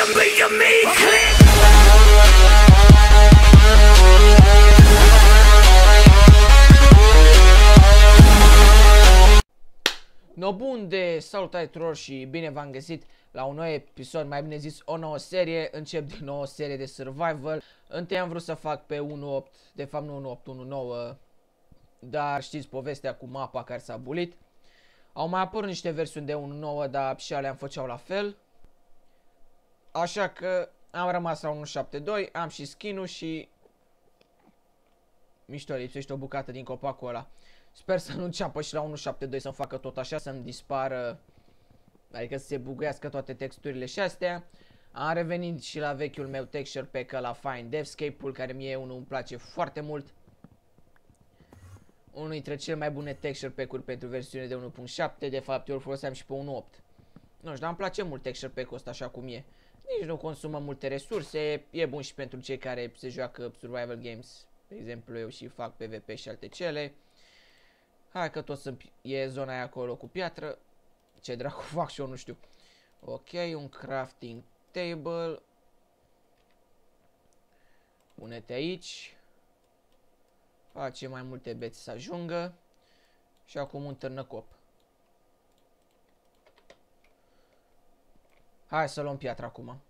No bun de salutare tuturor și bine v-am găsit la un nou episod, mai bine zis o nouă serie. Încep din nou o serie de survival. Întâi am vrut să fac pe 1.8, de fapt nu 1.8, 1.9, dar știți povestea cu mapa care s-a bulit. Au mai apărut niște versiuni de 1.9, dar și alea îmi făceau la fel. Așa că am rămas la 1.7.2, am și skin-ul și... mișto, lipsește o bucată din copacul ăla. Sper să nu înceapă și la 1.7.2 să-mi facă tot așa, să-mi dispară, adică să se buguiască toate texturile și astea. Am revenit și la vechiul meu texture pack, la Fine Devscape-ul, care mie unul îmi place foarte mult. Unul dintre cele mai bune texture pack-uri pentru versiune de 1.7, de fapt eu îl foloseam și pe 1.8. Nu știu, dar îmi place mult texture pack-ul ăsta așa cum e. Nici nu consumă multe resurse, e bun și pentru cei care se joacă survival games, de exemplu eu și fac PvP și alte cele. Hai că tot e zona aia acolo cu piatră. Ce dracu fac și eu nu știu. Ok, un crafting table. Pune-te aici. Face mai multe beți să ajungă. Și acum un târnăcop. Hai să luăm piatra acum.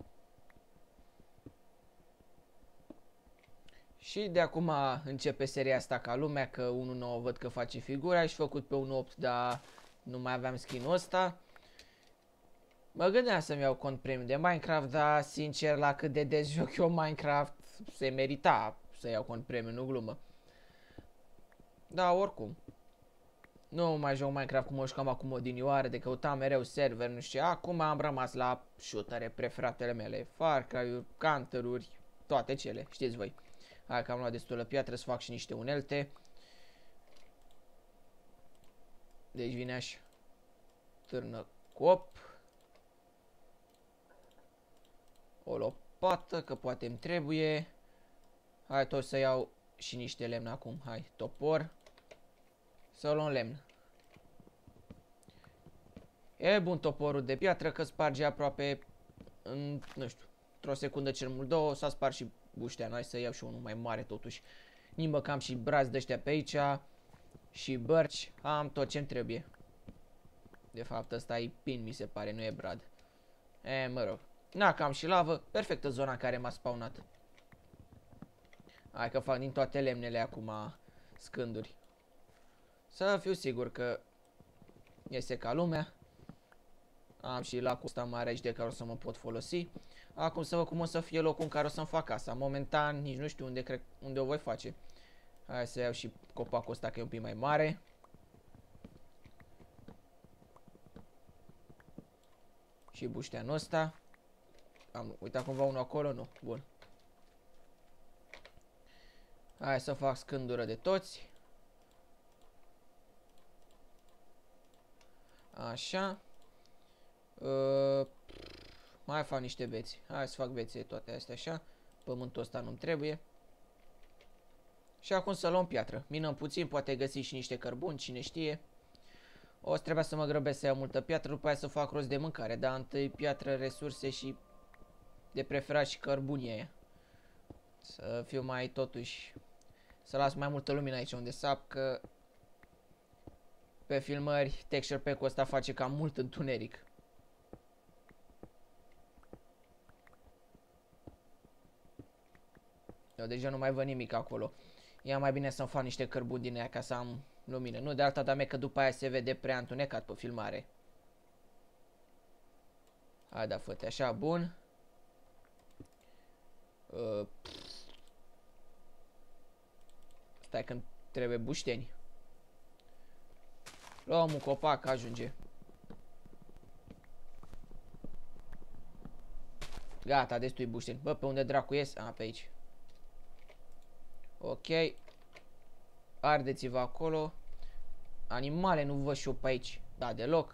Și de acum începe seria asta ca lumea, că 1.9 văd că face figura și făcut pe 1.8, dar nu mai aveam skin-ul ăsta. Mă gândeam să-mi iau cont premium de Minecraft, dar sincer la cât de des joc eu Minecraft se merita să iau cont premium, nu glumă. Da, oricum. Nu mai joc Minecraft cum o jucam acum odinioară, de căutam mereu server, nu știu. Acum am rămas la shootere preferatele mele, Far Cry-uri, Counter-uri, toate cele, știți voi. Hai că am luat destulă piatră să fac și niște unelte. Deci vine așa. Târnă cop. O lopată, că poate îmi trebuie. Hai tot să iau și niște lemn acum. Hai, topor. Să luăm lemn. E bun toporul de piatră, că sparge aproape în, nu știu, într-o secundă cel mult două. S-a spart și buștea. Hai să iau și unul mai mare totuși. Nimbă că am și brazi de-ăștia pe aici. Și bărci. Am tot ce-mi trebuie. De fapt ăsta e pin, mi se pare, nu e brad. Mă rog. Na, că am și lavă. Perfectă zona în care m-a spawnat. Hai că fac din toate lemnele acum scânduri. Să fiu sigur că iese ca lumea. Am și lacul ăsta mare aici de care o să mă pot folosi. Acum să văd cum o să fie locul în care o să-mi fac casa. Momentan nici nu știu unde o voi face. Hai să iau și copacul ăsta că e un pic mai mare. Și bușteanul ăsta. Am uitat cumva unul acolo? Nu. Bun. Hai să fac scândură de toți. Așa. Mai fac niște beți. Hai să fac bețe toate astea așa. Pământul ăsta nu-mi trebuie. Și acum să luăm piatră. Minăm puțin, poate găsi și niște cărbuni, cine știe. O să trebuia să mă grăbesc să iau multă piatră, după aia să fac rost de mâncare. Dar întâi piatră, resurse și de preferat și cărbunii aia. Să fiu mai totuși... Să las mai multă lumină aici unde sap, că... Pe filmări, texture pack-ul ăsta face cam mult întuneric. Eu deja nu mai văd nimic acolo. E mai bine să-mi fac niște cărbuni din aia ca să am lumină. Nu de alta, dar că după aia se vede prea întunecat pe filmare. Hai da, fă-te așa, bun. Stai că trebuie bușteni. Luăm un copac, ajunge. Gata, destui bușteni. Bă, pe unde dracu ies? A, pe aici. Ok. Ardeți-vă acolo. Animale nu văd și eu pe aici. Da, deloc.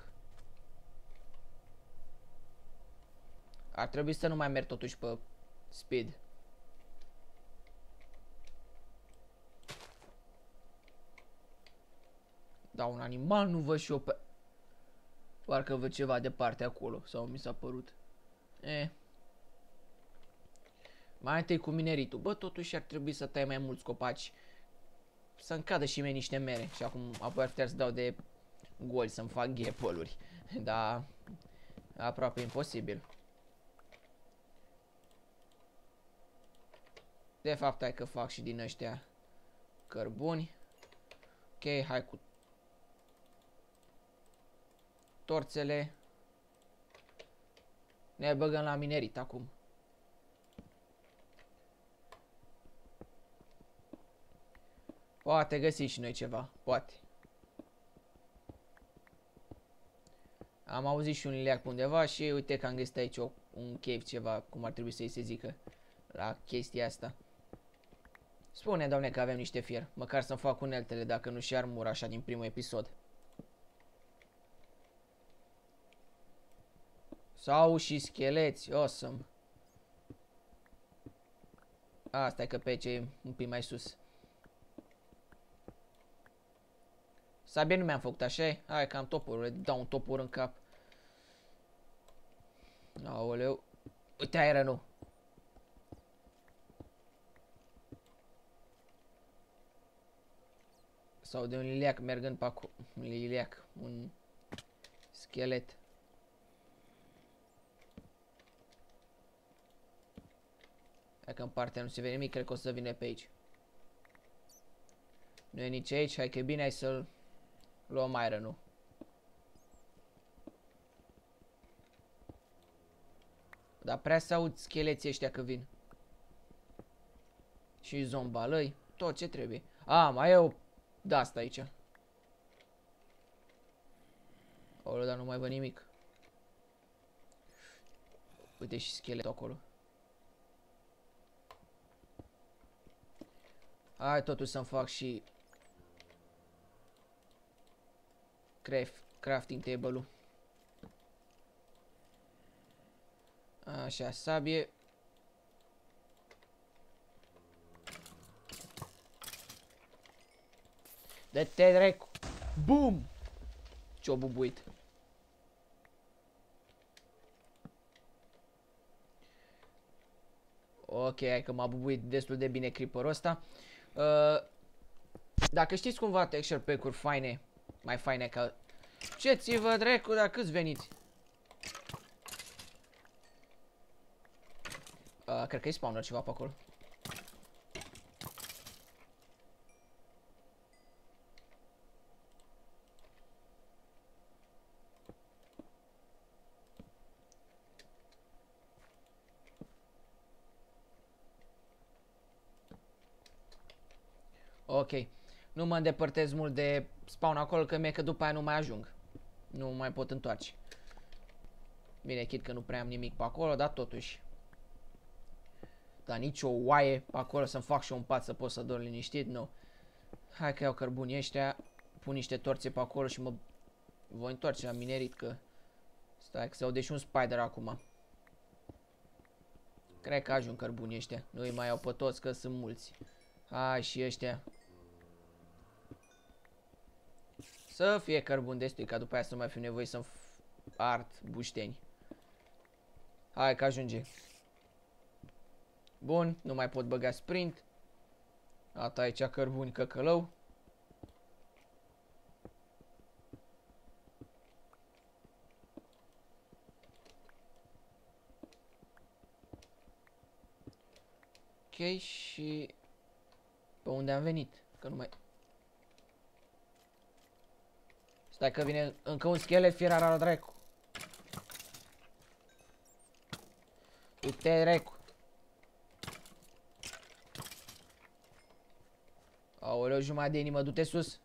Ar trebui să nu mai merg totuși pe speed. Da, un animal nu văd și eu pe... Parcă văd ceva departe acolo. Sau mi s-a părut. Mai întâi cu mineritul. Bă, totuși ar trebui să tai mai mulți copaci. Să-mi cadă și mie niște mere. Și acum apoi ar putea să dau de goli să-mi fac ghepoluri. Dar aproape imposibil. De fapt, hai că fac și din ăștia cărbuni. Ok, hai cu torțele. Ne băgăm la minerit acum. Poate găsi și noi ceva, poate. Am auzit și un leac pe undeva și uite că am găsit aici un cave, ceva, cum ar trebui să-i se zică la chestia asta. Spune, doamne, că avem niște fier, măcar să-mi fac uneltele, dacă nu și armura așa din primul episod. Sau și scheleți, awesome. Asta e că pe ce e un pic mai sus. Sabie nu mi-am făcut, așa? Hai că am topurile, dau un topor în cap. Aoleu. Uite ironul. Sau de un liliac mergând pe acolo. Un liliac, un schelet. Dacă în partea nu se vede nimic, cred că o să vină pe aici. Nu e nici aici, hai că e bine, hai să-l luăm iron-ul. Dar prea să aud scheleții ăștia că vin. Și zombalăi, tot ce trebuie. A, mai e o de-asta aici. Aoleu, dar nu mai văd nimic. Uite și scheletul acolo. Hai totuși să-mi fac și crafting table-ul. Așa, sabie. Dă-te dracu. Bum! Ce-o bubuit. Ok, hai că m-a bubuit destul de bine creeper-ul ăsta. Dacă știți cumva texture pack-uri faine, mai faine ca... Ce ți vă dracu, dar câți veniți? Cred că e spawner ceva pe acolo. Ok. Nu mă îndepărtez mult de spawn acolo, că mie că după aia nu mai ajung. Nu mai pot întoarce. Bine, chit că nu prea am nimic pe acolo, dar totuși. Dar nici o oaie pe acolo să-mi fac și un pat să pot să dorm liniștit, nu. Hai că iau cărbunii ăștia, pun niște torțe pe acolo și mă voi întoarce la minerit, că... Stai că se aude și un spider acum. Cred că ajung cărbunii ăștia, nu îi mai iau pe toți că sunt mulți. Hai și ăștia. Să fie cărbun destui, ca după aia să nu mai fiu nevoie să-mi ard bușteni. Hai că ajunge. Bun, nu mai pot băga sprint. Ata aici cărbuni căcălău. Ok, și... Pe unde am venit? Că nu mai... Stai că vine încă un schelet fierar al dracu. Uite dracu. Aoleu, jumătate de inimă, du-te sus.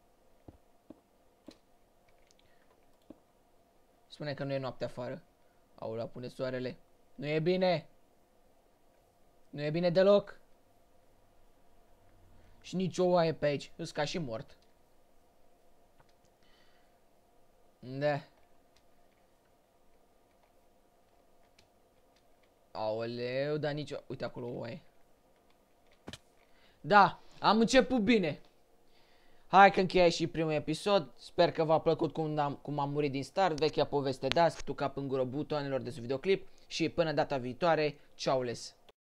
Spune că nu e noapte afară. Aoleu, pune soarele. Nu e bine. Nu e bine deloc. Și nici o oaie pe aici. Îs ca și mort. Da. Aoleu, dar nici o... Uite acolo o oaie. Da, am început bine. Hai că încheia și primul episod. Sper că v-a plăcut cum am murit din start. Vechea poveste Dusk, tu cap în gură butoanelor de sub videoclip. Și până data viitoare, ciao les.